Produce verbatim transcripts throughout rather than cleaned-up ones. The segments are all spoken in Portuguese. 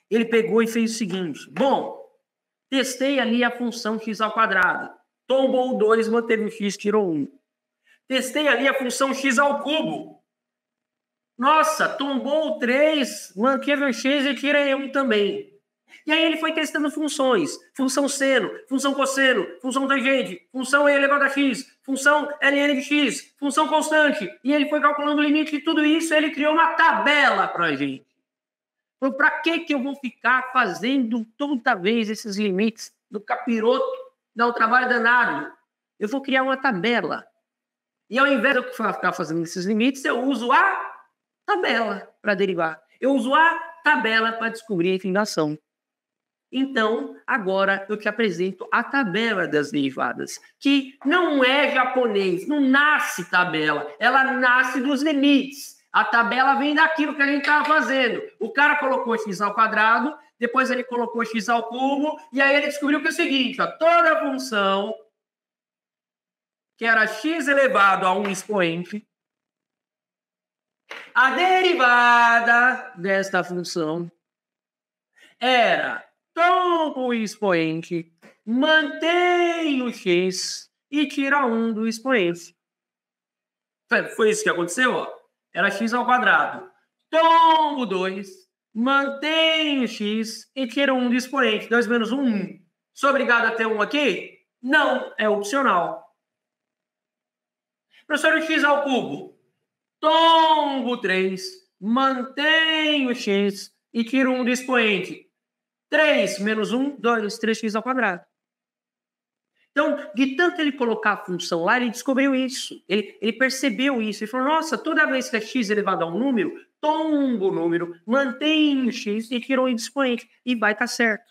ele pegou e fez o seguinte. Bom, testei ali a função x ao quadrado. Tombou dois, manteve o x, tirou um. Testei ali a função x ao cubo. Nossa, tombou três, manteve o x e tirei um também. E aí ele foi testando funções. Função seno, função cosseno, função tangente, função e elevado a x, função ln de x, função constante. E ele foi calculando o limite de tudo isso e ele criou uma tabela para a gente. Para que que eu vou ficar fazendo toda vez esses limites do capiroto? Dá um trabalho danado. Eu vou criar uma tabela. E ao invés de eu ficar fazendo esses limites, eu uso a tabela para derivar. Eu uso a tabela para descobrir a inclinação. Então, agora eu te apresento a tabela das derivadas, que não é japonês, não nasce tabela, ela nasce dos limites. A tabela vem daquilo que a gente estava fazendo. O cara colocou x ao quadrado, depois ele colocou x ao cubo, e aí ele descobriu que é o seguinte, ó, toda função que era x elevado a um expoente, a derivada desta função era tombo o expoente, mantém o x e tira um do expoente. Foi isso que aconteceu, ó. Era x ao quadrado. Tombo dois, mantém o x e tira um do expoente. dois menos um, um. Sou obrigado a ter um aqui? Não, é opcional. Professor, o x ao cubo. Tombo três, mantém o x e tira um do expoente. três menos um, dois, três x ao quadrado. Então, de tanto ele colocar a função lá, ele descobriu isso. Ele, ele percebeu isso. Ele falou, nossa, toda vez que é x elevado a um número, tombo o número, mantém o x e tirou um expoente. E vai estar certo.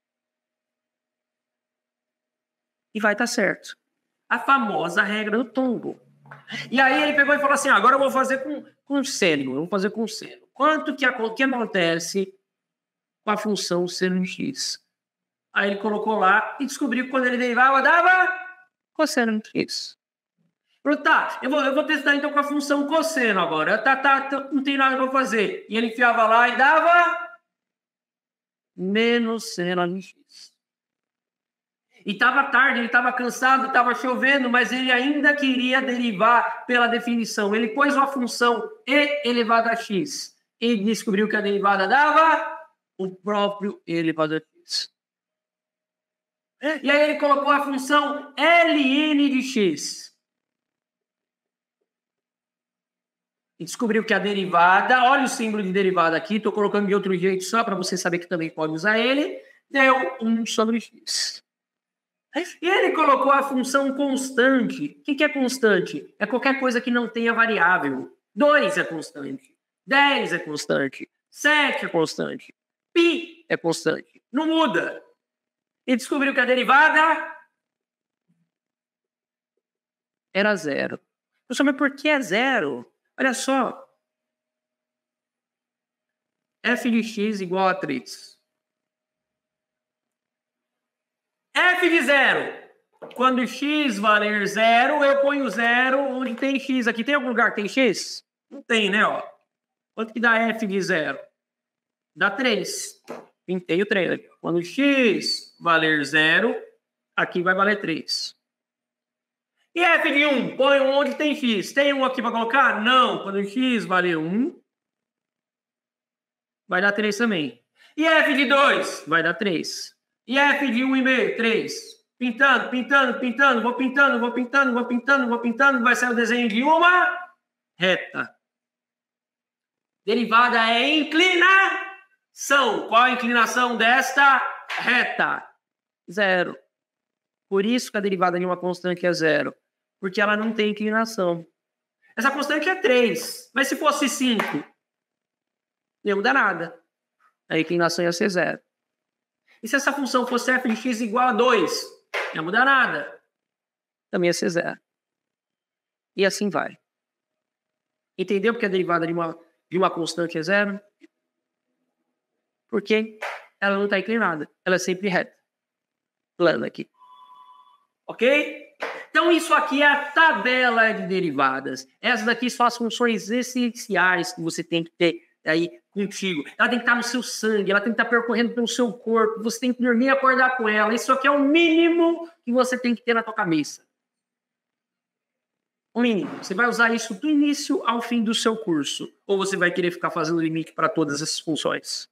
E vai estar certo. A famosa regra do tombo. E aí ele pegou e falou assim, agora eu vou fazer com, com seno. Eu vou fazer com seno. Quanto que, que acontece com a função seno de x? Aí ele colocou lá e descobriu que quando ele derivava, dava cosseno de x. Falou, tá, eu vou, eu vou testar então com a função cosseno agora. Tá, tá, tá, não tem nada para fazer. E ele enfiava lá e dava menos seno de x. E estava tarde, ele estava cansado, estava chovendo, mas ele ainda queria derivar pela definição. Ele pôs uma função e elevado a x. E descobriu que a derivada dava o próprio e elevado a x. E aí ele colocou a função ln de x. E descobriu que a derivada, olha o símbolo de derivada aqui, estou colocando de outro jeito só para você saber que também pode usar ele, deu um sobre x. E ele colocou a função constante. O que é constante? É qualquer coisa que não tenha variável. dois é constante. dez é constante. sete é constante. Π é constante. Não muda. E descobriu que a derivada era zero. Professor, mas por que é zero? Olha só. F de x igual a três. F de zero. Quando x valer zero, eu ponho zero onde tem x. Aqui tem algum lugar que tem x? Não tem, né? Ó. Quanto que dá f de zero? Dá três. Pintei o três aqui. Quando x valer zero, aqui vai valer três. E f de um? Põe onde tem x. Tem um aqui para colocar? Não. Quando x valer um, vai dar três também. E f de dois? Vai dar três. E f de um vírgula cinco? três. Pintando, pintando, pintando, vou pintando, vou pintando, vou pintando, vou pintando, vai sair o desenho de uma reta. Derivada é inclinação. Qual a inclinação desta reta? Zero. Por isso que a derivada de uma constante é zero. Porque ela não tem inclinação. Essa constante é três. Mas se fosse cinco, não ia mudar nada. A inclinação ia ser zero. E se essa função fosse f de x igual a dois, não ia mudar nada. Também ia ser zero. E assim vai. Entendeu porque a derivada de uma, de uma constante é zero? Porque ela não está inclinada. Ela é sempre reta. Plana aqui. Ok? Então isso aqui é a tabela de derivadas. Essas daqui são as funções essenciais que você tem que ter aí contigo. Ela tem que estar no seu sangue, ela tem que estar percorrendo pelo seu corpo, você tem que dormir e acordar com ela. Isso aqui é o mínimo que você tem que ter na tua cabeça. O mínimo. Você vai usar isso do início ao fim do seu curso. Ou você vai querer ficar fazendo limite para todas essas funções?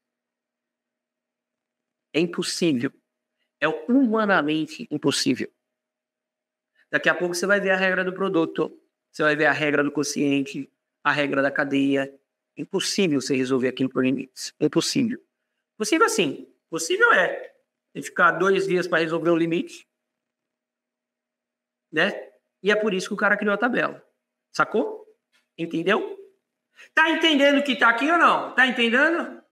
É impossível. É humanamente impossível. Daqui a pouco você vai ver a regra do produto, você vai ver a regra do quociente, a regra da cadeia. Impossível você resolver aquilo por limites. Impossível. Possível assim. Possível é você ficar dois dias para resolver o limite, né? E é por isso que o cara criou a tabela. Sacou? Entendeu? Tá entendendo o que tá aqui ou não? Tá entendendo?